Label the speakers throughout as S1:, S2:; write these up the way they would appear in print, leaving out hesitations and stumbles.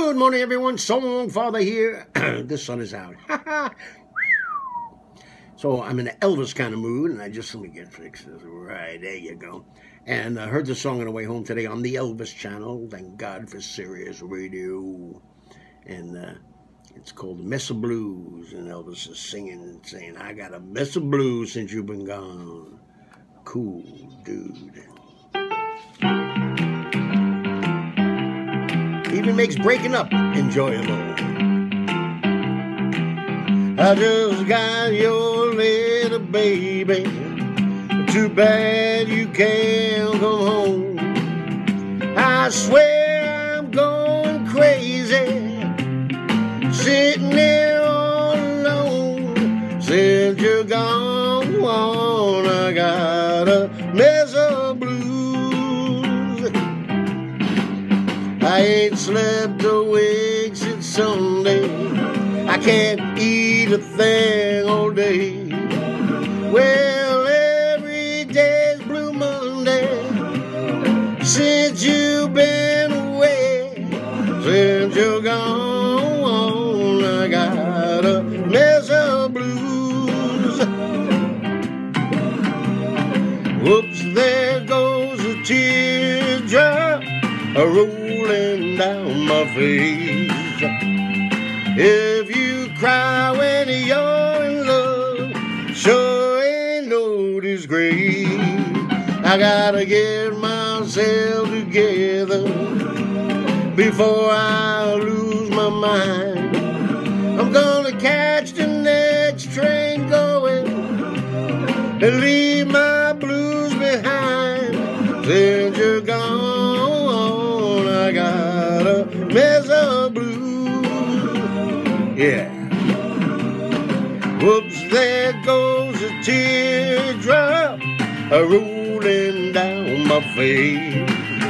S1: Good morning, everyone. Song Father here. The sun is out. So I'm in an Elvis kind of mood, and let me get fixed. Right, there you go. And I heard the song on the way home today on the Elvis channel. Thank God for Sirius Radio. And it's called Mess of Blues. And Elvis is singing and saying, I got a mess of blues since you've been gone. Cool, dude. Even makes breaking up enjoyable. I just got your little baby. Too bad you can't come home. I swear I'm going crazy, sitting there all alone. Since you're gone, I got a mess of blues. I ain't slept a wink since Sunday. I can't eat a thing all day. Well, every day's Blue Monday since you've been away. Since you're gone, I got a mess of blues. Whoops, there goes a teardrop rolling down my face. If you cry when you're in love, sure ain't no disgrace. I gotta get myself together before I lose my mind. I'm gonna catch the next train going and leave my blues behind. Since you're gone, I got a mess of blues. Yeah. Whoops, there goes a teardrop rolling down my face.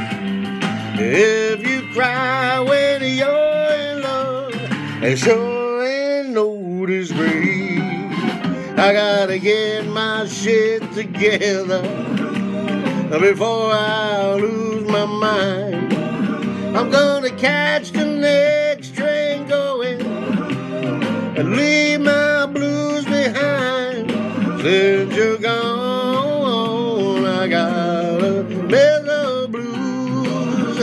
S1: If you cry when you're in love, it sure ain't no disgrace. I gotta get my shit together before I lose my mind. I'm gonna catch the next train going and leave my blues behind. Since you're gone, I got a mess of blues.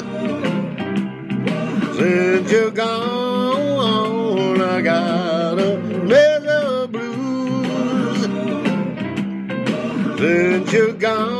S1: Since you're gone, I got a mess of blues. Since you're gone.